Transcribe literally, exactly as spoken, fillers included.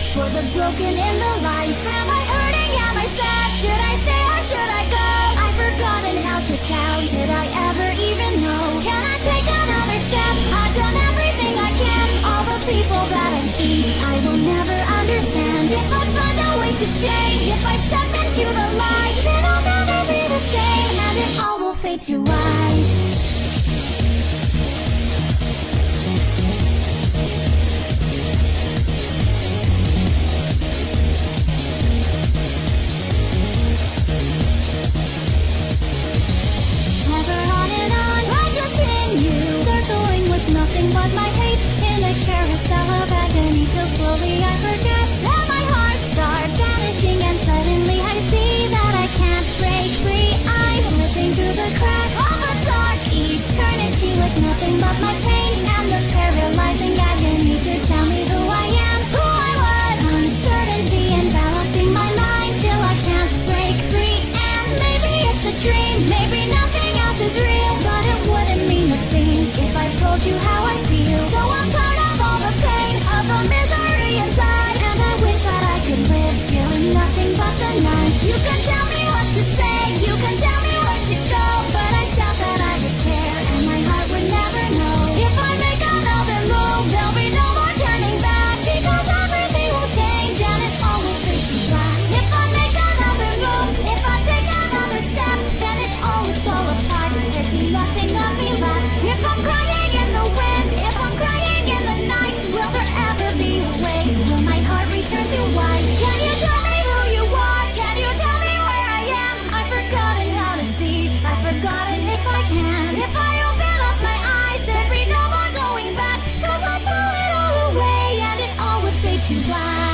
place for the broken in the light. Am I hurting? Am I sad? Should I stay or should I go? I've forgotten how to tell. Did I ever even know? Can I take another step? I've done everything I can. All the people that I see, I will never understand. If I find a way to change, if I step into the light, it'll never be the same, and it all will fade to white. Nothing but my hate in a carousel of agony, till slowly I forget, and my heart starts vanishing, and suddenly I see that I can't break free. I'm slipping through the cracks of a dark eternity, with nothing but my pain and the paralyzing agony to tell me who I am, who I was. Uncertainty enveloping my mind till I can't break free. And maybe it's a dream, maybe nothing else is real, but it wouldn't mean a thing if I told you how I feel. So I'm tired of all the pain, of the misery inside, and I wish that I could live feeling nothing but the night. You can tell me what to say, you can tell me where to go, but I doubt that I would care, and my heart would never know. If I make another move, there'll be no more turning back, because everything will change and it all will fade to black. If I make another move, if I take another step, then it all would fall apart, there'd be nothing of me left. If I'm crying in the wind, if I'm crying in the night, will there ever be a way? Will my heart return to white? Can you tell me who you are? Can you tell me where I am? I've forgotten how to see, I've forgotten if I can. If I open up my eyes, there'd be no more going back, cause I threw it all away and it all would fade to black.